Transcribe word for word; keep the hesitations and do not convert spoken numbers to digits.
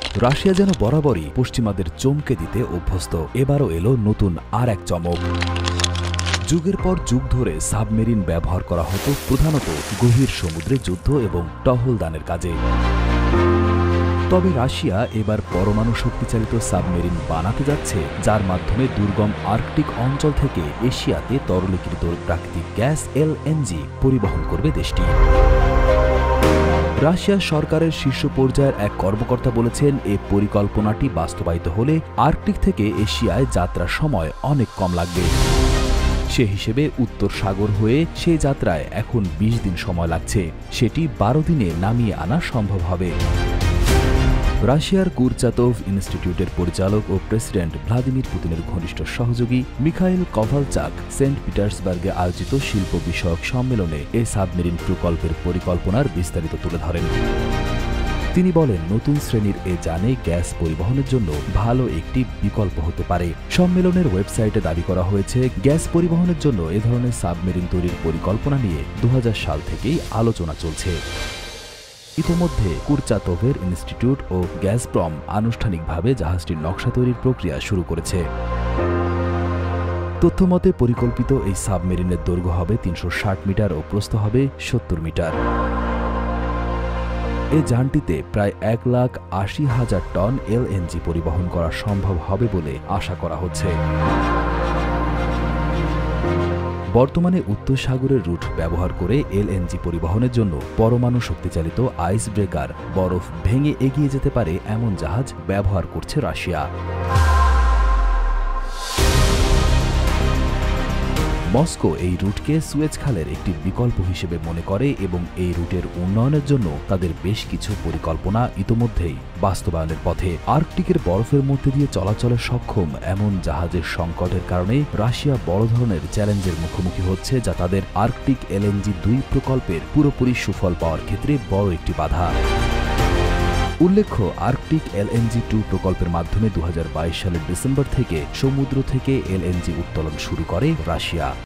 Russia যেন বরাবরই পশ্চিমাদের চমকে দিতে অভ্যস্ত। এবারও এলো নতুন আর এক চমক। যুগের পর যুগ ধরে সাবমেরিন ব্যবহার করা হতো প্রধানত গভীর সমুদ্রে যুদ্ধ এবং টহলদানের কাজে। তবে রাশিয়া এবার পরমাণু শক্তিচালিত সাবমেরিন বানাতে যাচ্ছে, যার মাধ্যমে দুর্গম আর্কটিক অঞ্চল থেকে এশিয়াতে তরলীকৃত প্রাকৃতিক গ্যাস এলএনজি পরিবহন করবে দেশটি। রাশিয়া সরকারের শীর্ষ পর্যায়ের এক কর্মকর্তা বলেছেন, এই পরিকল্পনাটি বাস্তবায়িত হলে আর্কটিক থেকে এশিয়ায় যাত্রার সময় অনেক কম লাগবে। সে হিসেবে উত্তর সাগর হয়ে সেই যাত্রায় এখন বিশ দিন সময় লাগছে, সেটি বারো দিনে নামিয়ে আনা সম্ভব হবে। রাশিয়ার কুরচাতভ ইনস্টিটিউটের পরিচালক ও প্রেসিডেন্ট ভ্লাদিমির পুতিনের ঘনিষ্ঠ সহযোগী মিখাইল কভালচাক সেন্ট পিটার্সবার্গে আয়োজিত শিল্প বিষয়ক সম্মেলনে এই সাবমেরিন প্রকল্পের পরিকল্পনার বিস্তারিত তুলে ধরেন। তিনি বলেন, নতুন শ্রেণীর এ যানে গ্যাস পরিবহনের জন্য ভালো একটি বিকল্প হতে পারে। সম্মেলনের ওয়েবসাইটে দাবি করা হয়েছে, গ্যাস পরিবহনের জন্য এ ধরনের সাবমেরিন তৈরির পরিকল্পনা নিয়ে দু হাজার সাল থেকেই আলোচনা চলছে। ইতোমধ্যে কুরচাতভের ইনস্টিটিউট ও গ্যাসপ্রম আনুষ্ঠানিকভাবে জাহাজটির নকশা তৈরির প্রক্রিয়া শুরু করেছে। তথ্যমতে পরিকল্পিত এই সাবমেরিনের দৈর্ঘ্য হবে তিনশো ষাট মিটার ও প্রস্থ হবে সত্তর মিটার। এ যানটিতে প্রায় এক লাখ আশি হাজার টন এলএনজি পরিবহন করা সম্ভব হবে বলে আশা করা হচ্ছে। বর্তমানে উত্তর সাগরের রুট ব্যবহার করে এলএনজি পরিবহনের জন্য পরমাণু শক্তিচালিত আইস ব্রেকার বরফ ভেঙে এগিয়ে যেতে পারে এমন জাহাজ ব্যবহার করছে রাশিয়া। মস্কো এই রুটকে সুয়েজ খালের একটি বিকল্প হিসেবে মনে করে এবং এই রুটের উন্নয়নের জন্য তাদের বেশ কিছু পরিকল্পনা ইতোমধ্যেই বাস্তবায়নের পথে। আর্কটিকের বরফের মধ্যে দিয়ে চলাচলে সক্ষম এমন জাহাজের সংকটের কারণে রাশিয়া বড় ধরনের চ্যালেঞ্জের মুখোমুখি হচ্ছে, যা তাদের আর্কটিক এলএনজি দুই প্রকল্পের পুরোপুরি সুফল পাওয়ার ক্ষেত্রে বড় একটি বাধা। উল্লেখ্য, আর্কটিক এলএনজি টু প্রকল্পের মাধ্যমে দু হাজার বাইশ সালের ডিসেম্বর থেকে সমুদ্র থেকে এলএনজি উত্তোলন শুরু করে রাশিয়া।